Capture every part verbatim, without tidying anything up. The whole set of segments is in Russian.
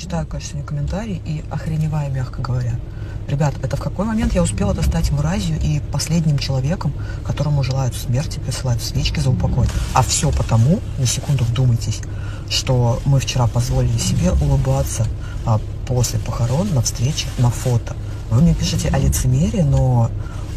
читаю, конечно, сегодня комментарии и охреневаю, мягко говоря. Ребят, это в какой момент я успела достать мразью и последним человеком, которому желают смерти, присылают свечки за упокой? А все потому, на секунду вдумайтесь, что мы вчера позволили себе улыбаться а, после похорон на встрече на фото. Вы мне пишете о лицемерии, но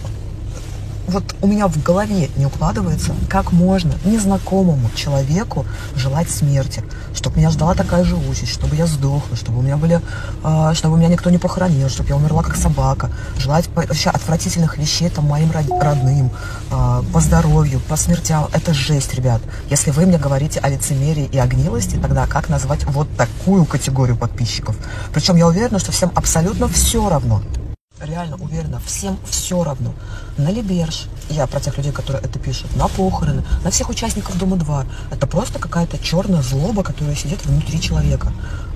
вот у меня в голове не укладывается, как можно незнакомому человеку желать смерти, чтобы меня ждала такая же участь, чтобы я сдохла, чтобы у меня были, э, чтобы меня никто не похоронил, чтобы я умерла как собака, желать вообще отвратительных вещей там моим родным, э, по здоровью, по смертям. Это жесть, ребят. Если вы мне говорите о лицемерии и о гнилости, тогда как назвать вот такую категорию подписчиков? Причем я уверена, что всем абсолютно все равно. Реально уверена, всем все равно. На Либерж, я про тех людей, которые это пишут, на похороны, на всех участников Дома два. Это просто какая-то черная злоба, которая сидит внутри человека.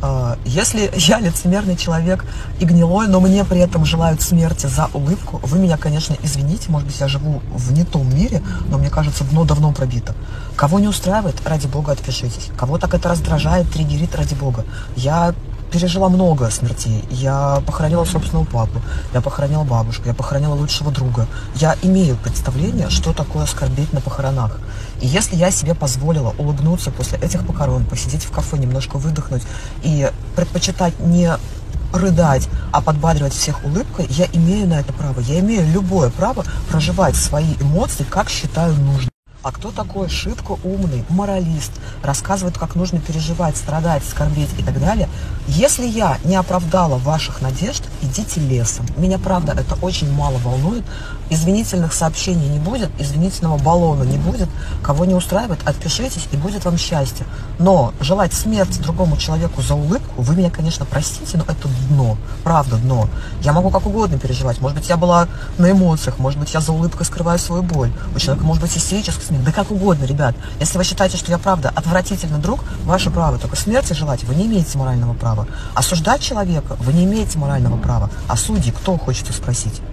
Если я лицемерный человек и гнилой, но мне при этом желают смерти за улыбку, вы меня, конечно, извините, может быть, я живу в не том мире, но мне кажется, дно давно пробито. Кого не устраивает, ради бога, отпишитесь. Кого так это раздражает, триггерит, ради бога. Я пережила много смертей. Я похоронила собственного папу, я похоронила бабушку, я похоронила лучшего друга. Я имею представление, что такое скорбеть на похоронах. И если я себе позволила улыбнуться после этих похорон, посидеть в кафе, немножко выдохнуть и предпочитать не рыдать, а подбадривать всех улыбкой, я имею на это право. Я имею любое право проживать свои эмоции, как считаю нужным. А кто такой шибко умный, моралист, рассказывает, как нужно переживать, страдать, скорбеть и так далее? Если я не оправдала ваших надежд, идите лесом. Меня, правда, это очень мало волнует. Извинительных сообщений не будет, извинительного баллона не будет. Кого не устраивает, отпишитесь, и будет вам счастье. Но желать смерти другому человеку за улыбку, вы меня, конечно, простите, но это дно. Правда, дно. Я могу как угодно переживать. Может быть, я была на эмоциях, может быть, я за улыбкой скрываю свою боль. У человека может быть истерический смех. Да как угодно, ребят. Если вы считаете, что я, правда, отвратительный друг, ваше право. Только смерти желать вы не имеете морального права. Осуждать человека вы не имеете морального права. А судьи кто, хочется спросить?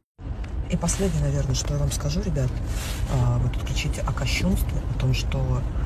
И последнее, наверное, что я вам скажу, ребят. Вы тут кричите о кощунстве, о том, что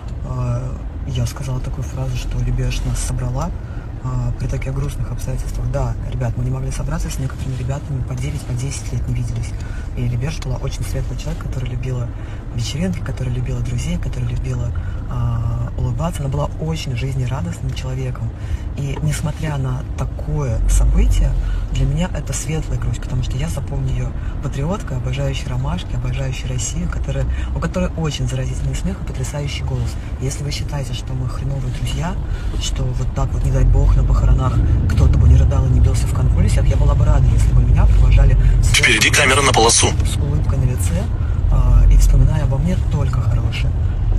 я сказала такую фразу, что Либерж нас собрала при таких грустных обстоятельствах. Да, ребят, мы не могли собраться с некоторыми ребятами по девять, по десять лет не виделись. И Либерж была очень светлый человек, который любила вечеринки, которая любила друзей, которая любила э, улыбаться. Она была очень жизнерадостным человеком. И несмотря на такое событие, для меня это светлая грусть, потому что я запомню ее патриоткой, обожающей ромашки, обожающей Россию, которая, у которой очень заразительный смех и потрясающий голос. И если вы считаете, что мы хреновые друзья, что вот так вот, не дай бог, на похоронах кто-то бы не рыдал и не бился в конвульсиях, я была бы рада, если бы меня провожали впереди камера на полосу с улыбкой на лице э, и вспоминая обо мне только хорошее.